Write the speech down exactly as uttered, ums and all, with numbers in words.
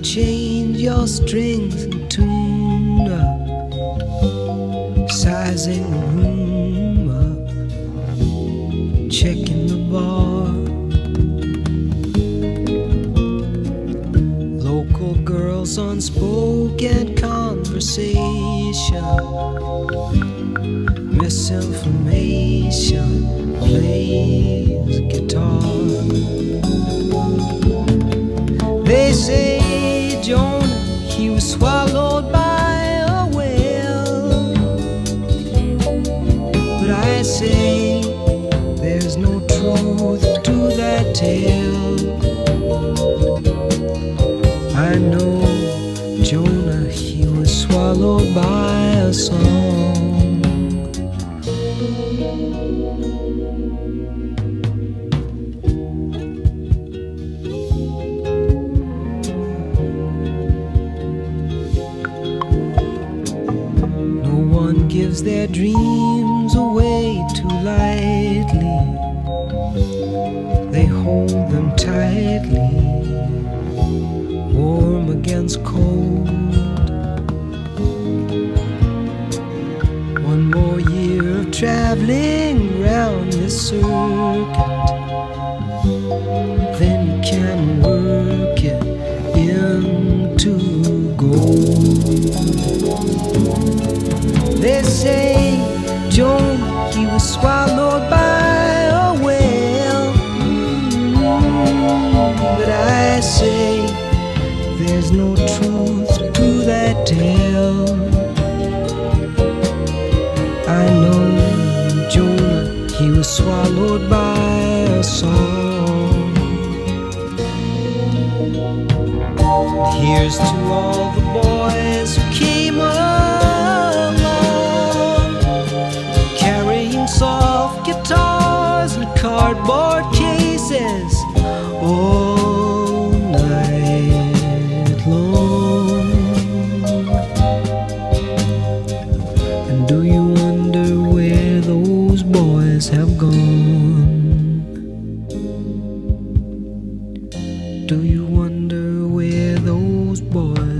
change your strings and tune up, sizing the room up, checking the bar. Local girls, unspoken conversation, misinformation, plays guitar. They say Jonah, he was swallowed by a whale, but I say there's no truth to that tale. I know Jonah, he was swallowed by a song. Gives their dreams away too lightly. They hold them tightly, warm against cold. One more year of traveling round this circuit, then you can work it into gold. They say Jonah, he was swallowed by a whale, but I say there's no truth to that tale. I know Jonah, he was swallowed by a song. Here's to all the boys who came along, carrying soft guitars and cardboard cases all night long. And do you wonder where those boys have gone? Do you wonder where those boys